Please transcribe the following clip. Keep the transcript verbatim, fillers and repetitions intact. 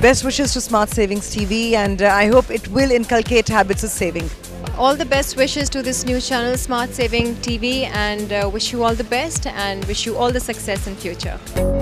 best wishes to Smart Savings T V, and uh, I hope it will inculcate habits of saving. All the best wishes to this new channel, Smart Saving T V, and uh, wish you all the best and wish you all the success in future.